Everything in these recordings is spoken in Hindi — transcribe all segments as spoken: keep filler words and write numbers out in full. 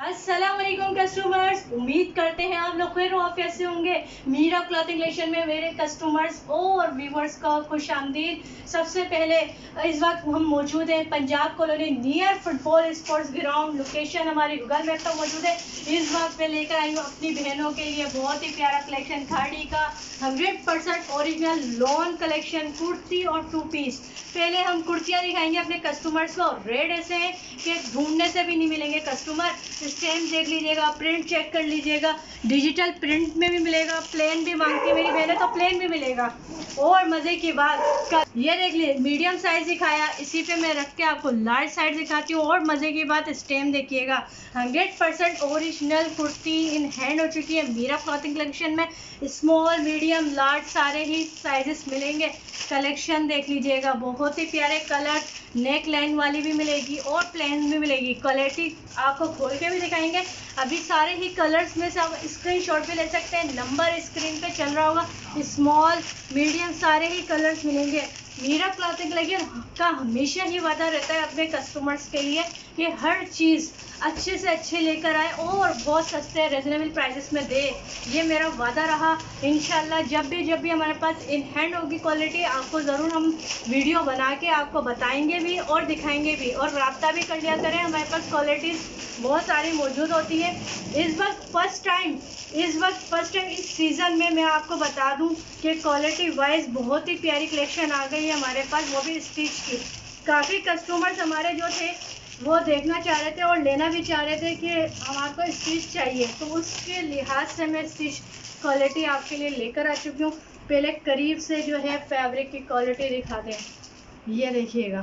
अस्सलाम वालेकुम कस्टमर्स, उम्मीद करते हैं आप लोग खैर वाफियत से होंगे। मीरा क्लॉथिंग कलेक्शन में मेरे कस्टमर्स और व्यूवर्स का खुश आमदीद। सबसे पहले इस वक्त हम मौजूद हैं Punjab colony near football sports ground. Location हमारी गूगल मैप पर मौजूद है। इस वक्त मैं लेकर आई हूँ अपनी बहनों के लिए बहुत ही प्यारा कलेक्शन खाड़ी का hundred percent original lawn collection, kurti और टू पीस। पहले हम कुर्तियाँ दिखाएंगे अपने कस्टमर्स को। रेट ऐसे हैं कि ढूंढने से भी नहीं मिलेंगे कस्टमर। स्टैम्प देख लीजिएगा, प्रिंट चेक कर लीजिएगा, डिजिटल प्रिंट में भी मिलेगा, प्लेन भी मांगती है मेरी बहनें तो प्लेन भी मिलेगा। और मज़े की बात ये देख लीजिए, मीडियम साइज दिखाया, इसी पे मैं रख के आपको लार्ज साइज दिखाती हूँ। और मज़े की बात स्टैम्प देखिएगा, hundred percent original kurti in hand हो चुकी है मीरा क्लॉथिंग कलेक्शन में। स्मॉल मीडियम लार्ज सारे ही साइजेस मिलेंगे। कलेक्शन देख लीजिएगा, बहुत ही प्यारे कलर, नेक लाइन वाली भी मिलेगी और प्लेन भी मिलेगी। क्वालिटी आपको खोल के भी दिखाएंगे। अभी सारे ही कलर्स में से आप स्क्रीनशॉट भी ले सकते हैं, नंबर स्क्रीन पे चल रहा होगा। स्मॉल मीडियम सारे ही कलर्स मिलेंगे। मीरा क्लॉथिंग कलेक्शन का हमेशा ही वादा रहता है अपने कस्टमर्स के लिए कि हर चीज़ अच्छे से अच्छे लेकर आए और बहुत सस्ते रिजनेबल प्राइसेस में दे। ये मेरा वादा रहा। इंशाल्लाह जब भी जब भी हमारे पास इन हैंड होगी क्वालिटी, आपको ज़रूर हम वीडियो बना के आपको बताएंगे भी और दिखाएंगे भी। और रब्ता भी कर लिया करें, हमारे पास क्वालिटीज़ बहुत सारी मौजूद होती है। इस वक्त फर्स्ट टाइम इस वक्त फर्स्ट टाइम इस सीज़न में मैं आपको बता दूं कि क्वालिटी वाइज बहुत ही प्यारी कलेक्शन आ गई है हमारे पास, वो भी स्टिच की। काफ़ी कस्टमर्स हमारे जो थे वो देखना चाह रहे थे और लेना भी चाह रहे थे कि हमारे स्टिच चाहिए, तो उसके लिहाज से मैं स्टिच क्वालिटी आपके लिए लेकर आ चुकी हूँ। पहले करीब से जो है फैब्रिक की क्वालिटी दिखा दें। ये देखिएगा,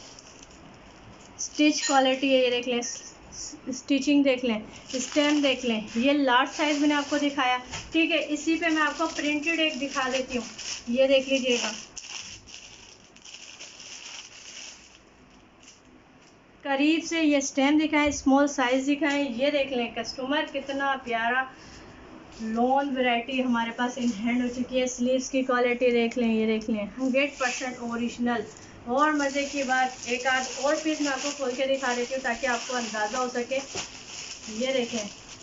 स्टिच क्वालिटी है, ये देख लें, स्टिचिंग देख लें, स्टैम्प देख लें। ये लार्ज साइज मैंने आपको दिखाया, ठीक है। इसी पे मैं आपको प्रिंटेड एक दिखा देती हूँ, ये देख लीजिएगा। करीब से ये स्टैम्प दिखाएं, स्मॉल साइज दिखाएं। ये देख लें कस्टमर, कितना प्यारा लॉन वैरायटी हमारे पास इन हैंड हो चुकी है। स्लीव्स की क्वालिटी देख लें, ये देख लें, हंड्रेड परसेंट ओरिजिनल। और मज़े की बात, एक आध और पीस मैं आपको खोल के दिखा देती हूँ ताकि आपको अंदाज़ा हो सके। ये देखें,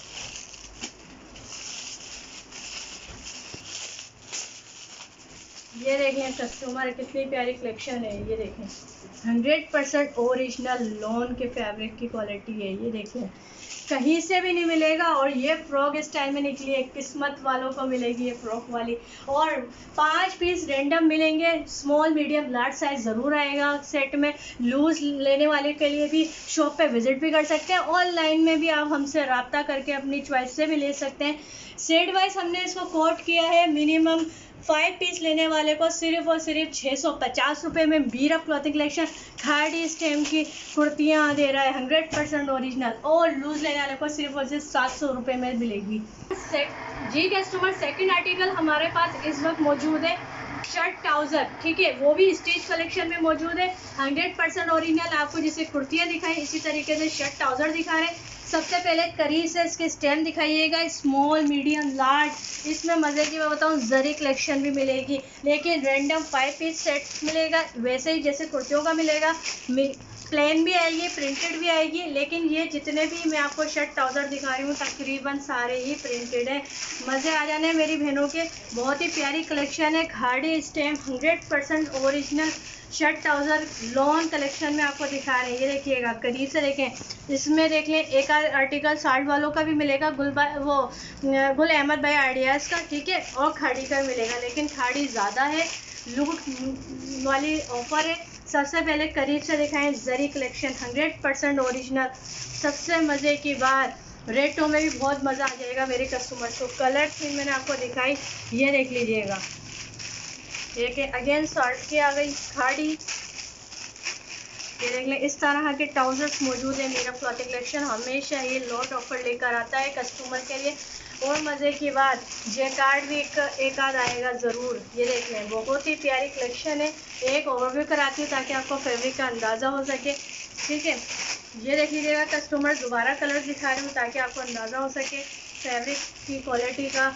ये देखें कस्टमर, कितनी प्यारी कलेक्शन है। ये देखें, हंड्रेड परसेंट ओरिजिनल लॉन के फैब्रिक की क्वालिटी है। ये देखें, कहीं से भी नहीं मिलेगा। और ये फ्रॉक स्टाइल में निकली है, किस्मत वालों को मिलेगी ये फ्रॉक वाली। और पांच पीस रेंडम मिलेंगे, स्मॉल मीडियम लार्ज साइज ज़रूर आएगा सेट में। लूज लेने वाले के लिए भी शॉप पे विजिट भी कर सकते हैं, ऑनलाइन में भी आप हमसे रब्ता करके अपनी चॉइस से भी ले सकते हैं। सेट वाइज हमने इसको कोट किया है, मिनिमम फाइव पीस लेने वाले को सिर्फ और सिर्फ छः सौ पचास रुपये में Meera clothing collection Khaadi stamp की कुर्तियाँ दे रहा है, हंड्रेड परसेंट ओरिजिनल। और लूज लेने वाले को सिर्फ और सिर्फ सात सौ रुपये में मिलेगी। जी कस्टमर, सेकंड आर्टिकल हमारे पास इस वक्त मौजूद है शर्ट ट्राउज़र, ठीक है। वो भी स्टिच कलेक्शन में मौजूद है, हंड्रेड परसेंट ओरिजिनल। आपको जैसे कुर्तियाँ दिखाई इसी तरीके से शर्ट ट्राउज़र दिखा रहे हैं। सबसे पहले करीब से इसके स्टैम्प दिखाइएगा, स्मॉल मीडियम लार्ज। इसमें मज़े की मैं बताऊँ जरी कलेक्शन भी मिलेगी, लेकिन रैंडम फाइव पीस सेट मिलेगा, वैसे ही जैसे कुर्तियों का मिलेगा। प्लेन भी आएगी, प्रिंटेड भी आएगी, लेकिन ये जितने भी मैं आपको शर्ट ट्राउज़र दिखा रही हूँ तकरीबन सारे ही प्रिंटेड हैं। मज़े आ जाने मेरी बहनों के, बहुत ही प्यारी कलेक्शन है। Khaadi stamp hundred percent original shirt trouser lawn collection में आपको दिखा रहे हैं। ये देखिएगा, करीब से देखें, इसमें देख लें एक आर्टिकल साठ वालों का भी मिलेगा, गुल वो गुल अहमद भाई आइडियाज़ का, ठीक है। और खाड़ी का मिलेगा, लेकिन खाड़ी ज़्यादा है, लूट वाली ऑफर है। सबसे पहले करीब से दिखाएं zari collection, hundred percent original. सबसे मज़े की बात, रेटों में भी बहुत मज़ा आ जाएगा मेरे कस्टमर्स को। कलर थीम मैंने आपको दिखाई, ये देख लीजिएगा। एक अगेन शर्ट की आ गई खाड़ी, ये देख लें। इस तरह के ट्राउजर्स मौजूद है मीरा क्लॉथिंग कलेक्शन, हमेशा ये लॉट ऑफर लेकर आता है कस्टमर के लिए। और मज़े की बात, जे कार्ड भी एक एक आध आएगा ज़रूर। ये देख लें, बहुत ही प्यारी कलेक्शन है। एक ओवरव्यू कराती हूँ ताकि आपको फैब्रिक का अंदाज़ा हो सके, ठीक है। ये देख लीजिएगा कस्टमर, दोबारा कलर दिखा रही हूँ ताकि आपको अंदाज़ा हो सके फैब्रिक की क्वालिटी का।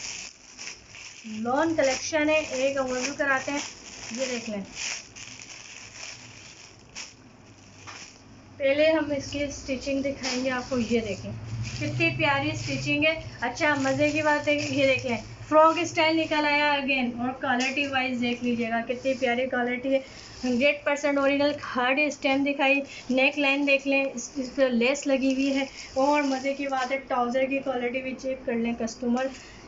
लॉन कलेक्शन है, एक ओवरव्यू कराते हैं। ये देख लें, पहले हम इसकी स्टिचिंग दिखाएंगे आपको। ये देखें कितनी प्यारी स्टिचिंग है। अच्छा मज़े की बात है ये देखें फ्रॉक स्टाइल निकल आया अगेन, और क्वालिटी वाइज देख लीजिएगा कितनी प्यारी क्वालिटी है। Hundred percent original hard stamp दिखाई, नेक लाइन देख लें, इस, इस पर लेस लगी हुई है। और मज़े की बात है ट्राउज़र की क्वालिटी भी चेक कर लें, कस्टमर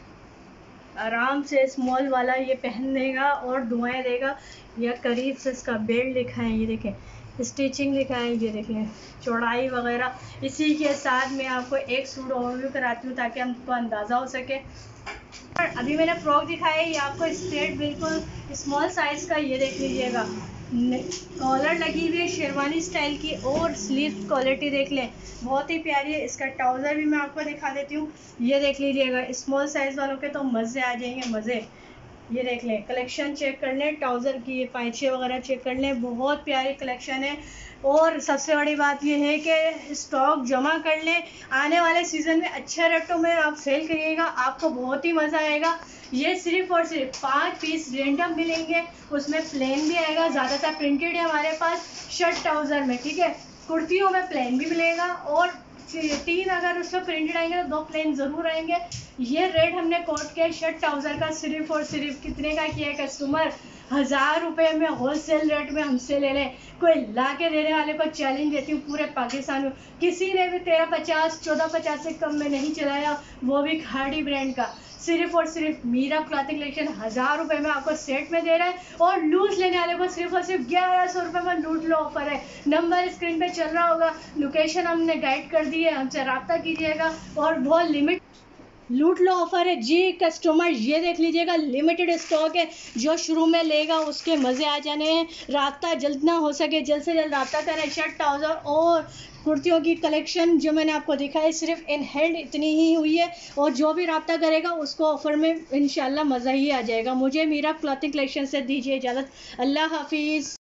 आराम से स्मॉल वाला ये पहन देगा और दुआएं देगा। या करीब से इसका बेल्ट दिखाएं, ये देखें स्टिचिंग दिखाएं, ये देखें चौड़ाई वगैरह। इसी के साथ मैं आपको एक सूट ओवरव्यू कराती हूँ ताकि हमको अंदाज़ा हो सके। और अभी मैंने फ्रॉक दिखाया है, ये आपको स्ट्रेट बिल्कुल स्मॉल साइज़ का, ये देख लीजिएगा कॉलर लगी हुई है शेरवानी स्टाइल की, और स्लीव क्वालिटी देख लें बहुत ही प्यारी है। इसका ट्राउज़र भी मैं आपको दिखा देती हूँ, ये देख लीजिएगा स्मॉल साइज़ वालों के तो मज़े आ जाएंगे मज़े। ये देख लें कलेक्शन चेक कर लें, ट्राउज़र की ये पाइचे वगैरह चेक कर लें, बहुत प्यारी कलेक्शन है। और सबसे बड़ी बात ये है कि स्टॉक जमा कर लें, आने वाले सीज़न में अच्छे रेटों में आप सेल करिएगा, आपको बहुत ही मज़ा आएगा। ये सिर्फ और सिर्फ पाँच पीस रेंडम मिलेंगे, उसमें प्लेन भी आएगा, ज़्यादातर प्रिंटेड है हमारे पास शर्ट ट्राउज़र में, ठीक है। कुर्तियों में प्लेन भी मिलेगा, और तीन अगर उसमें प्रिंटेड आएंगे तो दो प्लेन ज़रूर आएंगे। ये रेट हमने कोट किया शर्ट ट्राउज़र का सिर्फ और सिर्फ कितने का किया है कस्टमर, हज़ार रुपये में होलसेल रेट में हमसे ले लें। कोई ला के देने वाले को चैलेंज देती हूँ पूरे पाकिस्तान में, किसी ने भी तेरह पचास चौदह पचास से कम में नहीं चलाया, वो भी खाड़ी ब्रांड का। सिर्फ और सिर्फ मीरा क्लॉथिंग कलेक्शन हज़ार रुपये में आपको सेट में दे रहा है, और लूट लेने वाले को सिर्फ और सिर्फ ग्यारह सौ रुपये में लूट लो ऑफर है। नंबर स्क्रीन पे चल रहा होगा, लोकेशन हमने गाइड कर दी है, हमसे रब्ता कीजिएगा। और बहुत लिमिट लूट लो ऑफर है जी कस्टमर, ये देख लीजिएगा लिमिटेड स्टॉक है, जो शुरू में लेगा उसके मज़े आ जाने हैं। राब्ता जल्द ना हो सके जल्द से जल्द राब्ता करें। शर्ट ट्राउज़र और कुर्तियों की कलेक्शन जो मैंने आपको दिखाई सिर्फ इन हैंड इतनी ही हुई है, और जो भी राब्ता करेगा उसको ऑफ़र में इंशाल्लाह मज़ा ही आ जाएगा। मुझे मीरा क्लॉथिंग कलेक्शन से दीजिए इजाज़त, अल्लाह हाफिज़।